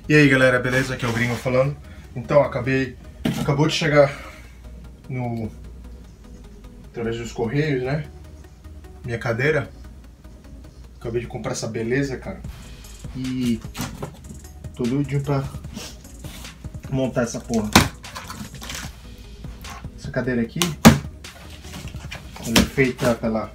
E aí galera, beleza? Aqui é o Gringo falando. Então, acabou de chegar através dos correios, né? Minha cadeira. Acabei de comprar essa beleza, cara. E tô doidinho pra montar essa porra. Essa cadeira aqui, ela é feita pela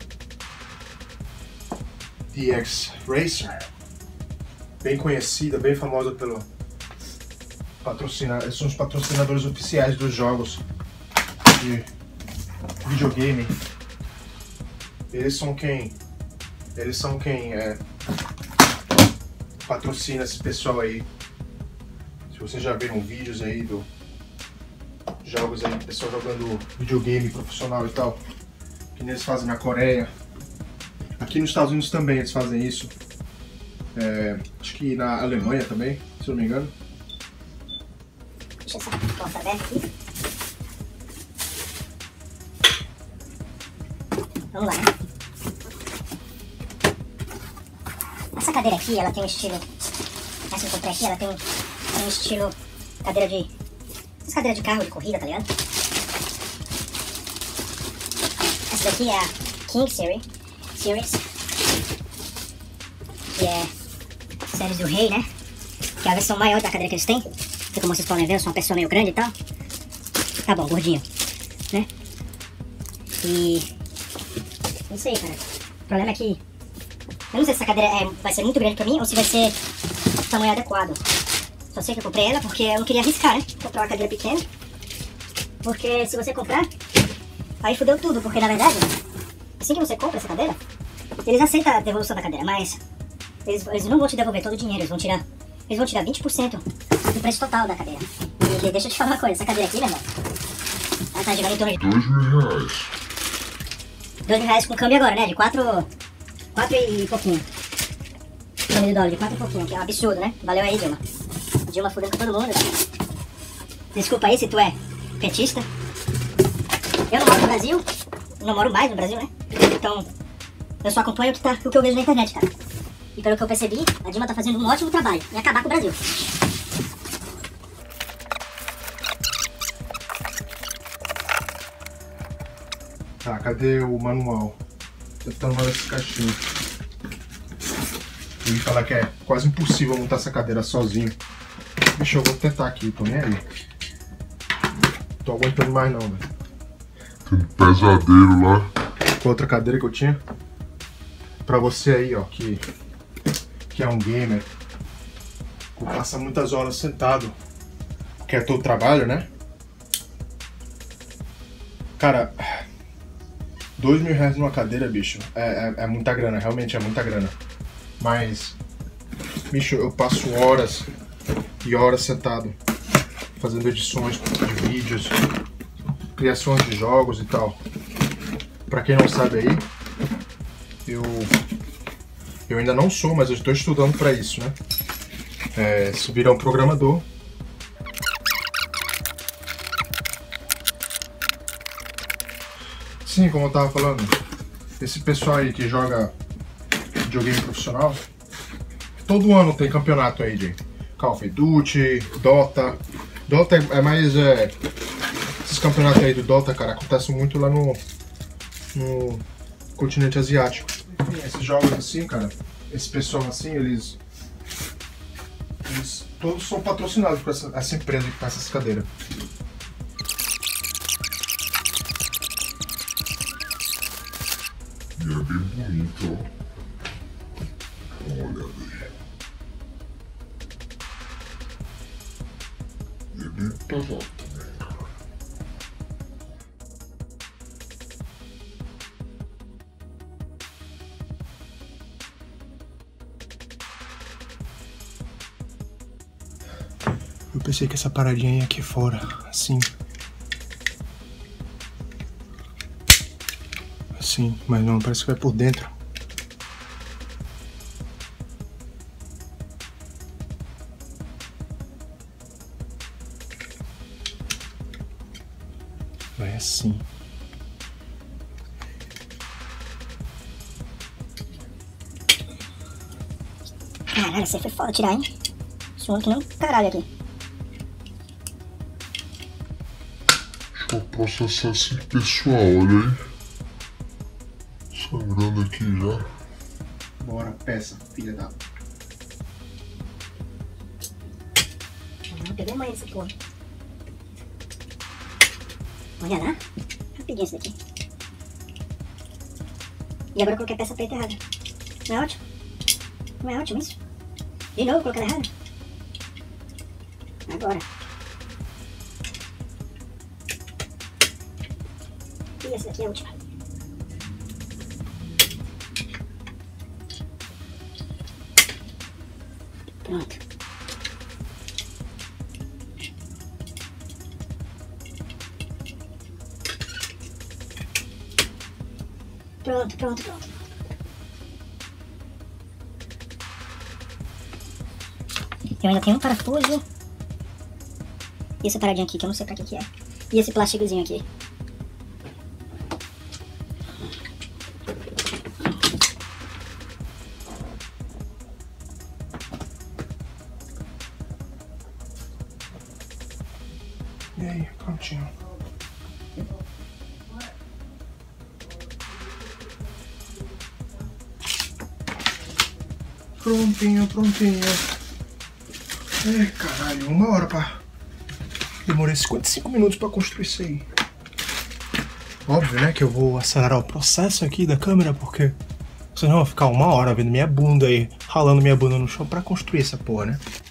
DX Racer, bem conhecida, bem famosa pelo patrocinar. São os patrocinadores oficiais dos jogos de videogame. Eles são quem patrocina esse pessoal aí. Se vocês já viram vídeos aí do jogos aí, pessoal jogando videogame profissional e tal, que eles fazem na Coreia. Aqui nos Estados Unidos também eles fazem isso. Acho que na Alemanha também, se eu não me engano. Deixa essa porta aberta aqui. Vamos lá, né? Essa cadeira aqui, ela tem um estilo... Essa que eu comprei aqui, ela tem um estilo cadeira de... Essas cadeiras de carro de corrida, tá ligado? Essa daqui é a King Series, que é séries do Rei, né? Que é a versão maior da cadeira que eles têm. Que, como vocês podem ver, eu sou uma pessoa meio grande e tal. Tá bom, gordinho, né? E... Isso aí, cara. O problema é que... Eu não sei se essa cadeira vai ser muito grande pra mim ou se vai ser o tamanho adequado. Só sei que eu comprei ela porque eu não queria arriscar, né? Comprar uma cadeira pequena. Porque se você comprar, aí fudeu tudo. Porque na verdade, assim que você compra essa cadeira, eles aceitam a devolução da cadeira, mas eles não vão te devolver todo o dinheiro. Eles vão tirar 20% do preço total da cadeira. E deixa eu te falar uma coisa, essa cadeira aqui, meu irmão, ela tá girando em torno de R$2.000. R$2.000 com câmbio agora, né? De 4 e pouquinho. Câmbio de dólar de 4 e pouquinho, que é um absurdo, né? Valeu aí, Dilma. Dilma fudendo com todo mundo. Desculpa aí se tu é petista. Eu não moro no Brasil, não moro mais no Brasil, né? Então, eu só acompanho o que eu vejo na internet, cara. E pelo que eu percebi, a Dilma tá fazendo um ótimo trabalho em acabar com o Brasil. Tá, cadê o manual? Tentando mandar esse caixinho. Eu ia falar que é quase impossível montar essa cadeira sozinho. Bicho, eu vou tentar aqui, tô nem aí. Tô aguentando mais não, velho. Tem pesadelo lá. Com outra cadeira que eu tinha. Pra você aí, ó, que é um gamer, que passa muitas horas sentado, que é todo trabalho, né? Cara, R$2.000 numa cadeira, bicho, é muita grana, realmente é muita grana. Mas, bicho, eu passo horas e horas sentado, fazendo edições de vídeos, criações de jogos e tal. Pra quem não sabe aí, eu ainda não sou, mas eu estou estudando para isso, né? Se virar um programador. Sim, como eu tava falando, esse pessoal aí que joga videogame profissional, todo ano tem campeonato aí de Call of Duty, Dota. Dota é mais... esses campeonatos aí do Dota, cara, acontecem muito lá no continente asiático. Esses jogos assim, cara, esse pessoal assim, eles todos são patrocinados por essa empresa que faz essas cadeiras. E é bem bonito, ó. Dá uma olhada aí. E é bem pesado também, cara. Eu pensei que essa paradinha ia aqui fora, assim. Assim, mas não, parece que vai por dentro. Vai assim. Caralho, você foi foda tirar, hein? suando que não caralho aqui. Deixa eu processar esse pessoal, olha aí. Sangrando aqui já. Bora, peça, filha da... Não peguei mais essa porra. Olha lá. Rapidinho isso daqui. E agora eu coloquei a peça preta errada. Não é ótimo? Não é ótimo isso? De novo colocando errado? Agora. E essa daqui é a última. Pronto. Pronto. Eu ainda tenho um parafuso. E essa paradinha aqui, que eu não sei pra que é. E esse plásticozinho aqui. E aí, prontinho. Prontinho. Ai, caralho, 1 hora pra... Demorei 55 minutos pra construir isso aí. Óbvio, né, que eu vou acelerar o processo aqui da câmera, porque senão eu vou ficar 1 hora vendo minha bunda aí, ralando minha bunda no chão pra construir essa porra, né?